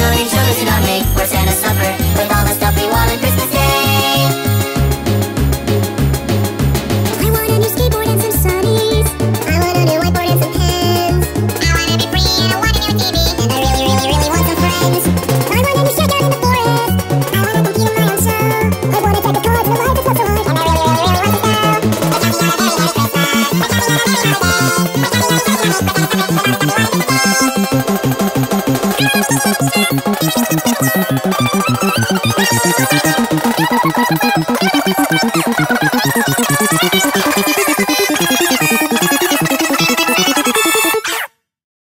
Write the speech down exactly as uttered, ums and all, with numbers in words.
million sugars in our make for Santa's supper with all the stuff we want on Christmas Day. I want a new skateboard and some sunnies. I want a new whiteboard and some pens. I want to be free and I want a new T V. And I really, really, really want some friends. I want a new shack out in the forest. I want a computer my own show. I want a type of card in a life that's not so hard. And I really, really, really want to go. I got me on a very nice Christmas. I got me on a very nice day. I got me on a very nice